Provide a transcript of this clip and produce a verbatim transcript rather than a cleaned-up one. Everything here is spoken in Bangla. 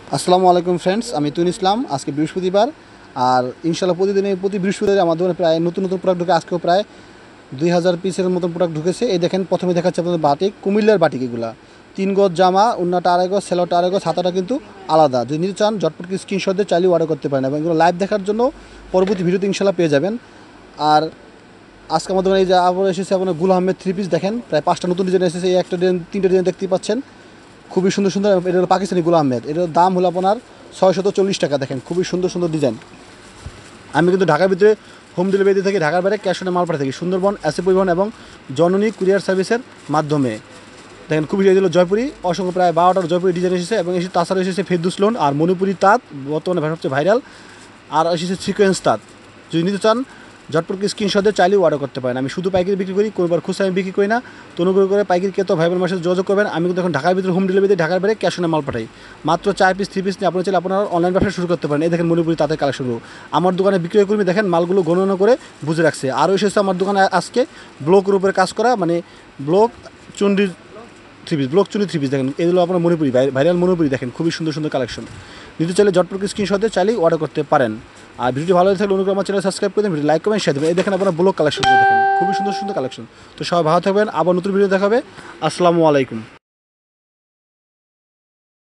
আসসালামু আলাইকুম ফ্রেন্ডস, আমি তুন ইসলাম। আজকে বৃহস্পতিবার, আর ইনশাল্লাহ প্রতিদিনে প্রতি বৃহস্পতিবার আমার দোকানে প্রায় নতুন নতুন প্রোডাক্ট ঢুকে। আজকেও প্রায় দুই হাজার পিসের মতন প্রোডাক্ট ঢুকেছে। এই দেখেন, প্রথমে দেখাচ্ছে আপনাদের বাটিক, কুমিল্লার বাটিক। এগুলা তিন গজ জামা, উন্নাটা আড়াই গজ, সেলোটা আড়াই গজ, হাতাটা কিন্তু আলাদা। যদি নিতে চান ঝটপট স্ক্রিনশট দিয়ে চালিয়ে অর্ডার করতে পারেন, এবং এগুলো লাইভ দেখার জন্য পরবর্তী ভিডিওতে ইনশাল্লাহ পেয়ে যাবেন। আর আজকে আমাদের এই যে আবার এসেছে আপনার গুল আহমেদ থ্রি পিস। দেখেন প্রায় পাঁচটা নতুন ডিজাইন এসেছে। এই একটা ডিজাইন, তিনটা ডিজাইন দেখতে পাচ্ছেন, খুবই সুন্দর সুন্দর। এটা হলো পাকিস্তানি গুল আহমেদ। এটার দাম হলো আপনার ছয়শত চল্লিশ টাকা। দেখেন খুবই সুন্দর সুন্দর ডিজাইন। আমি কিন্তু ঢাকার ভিতরে হোম ডেলিভারি দিয়ে থাকি, ঢাকার বাইরে ক্যাশ অনে মাল পাঠিয়ে থাকি সুন্দরবন এসে পরিবহন এবং জননী কুরিয়ার সার্ভিসের মাধ্যমে। দেখেন খুবই হলো জয়পুরি, অসংখ্য প্রায় বারোটার জয়পুরি ডিজাইন এসেছে, এবং এসে তাছাড়া এসেছে ফেরদুস লোন আর মণিপুরি তাঁত, বর্তমানে সবচেয়ে ভাইরাল। আর এসেছে সিকোয়েন্স তাঁত। যদি নিতে চান ঝটপট স্ক্রিনশট দিয়ে চাইলেও অর্ডার করতে পারেন। আমি শুধু পাইকারি বিক্রি করি, কোনোবার খুচরা আমি বিক্রি করি না। তো অনুগ্রহ করে পাইকারি কে তো ভাই বোনের সাথে যোগাযোগ করবেন। আমি কিন্তু এখন ঢাকার ভিতরে হোম ডেলিভারি দিয়ে ঢাকার বাইরে ক্যাশ অনে মাল পাঠাই। মাত্র চার পিস থ্রি পিস নিয়ে আপনারা চাইলে আপনারা অনলাইন ব্যবসা শুরু করতে পারেন। এই দেখেন মণিপুরি তাঁতের কালেকশনগুলো আমার দোকানে বিক্রয় কর্মী দেখেন মালগুলো গণনা করে বুঝে রাখছে। আরও এসেছে আমার দোকানে আজকে ব্লকের উপরে কাজ করা, মানে ব্লক চণ্ডীর থ্রি পিস, ব্লক চুনি থ্রি পিস। দেখেন এগুলো আপনার মণিপুরি ভাইরাল মণিপুরি। দেখেন খুবই সুন্দর সুন্দর কালেকশন। নিতে চাইলে ঝটপট স্ক্রিনশট দিয়ে চাইলেই অর্ডার করতে পারেন। আর ভিডিওটি ভালো লাগলে অনুগ্রহ আমার চ্যানেল সাবস্ক্রাইব করে দেন, ভিডিও লাইক কমেন্ট শেয়ার দেবেন। এই দেখেন আপনার ব্লক কালেকশন দেখেন খুবই সুন্দর সুন্দর কালেকশন। তো সবাই ভালো থাকবেন, আবার নতুন ভিডিও দেখাবে। আসসালামু আলাইকুম।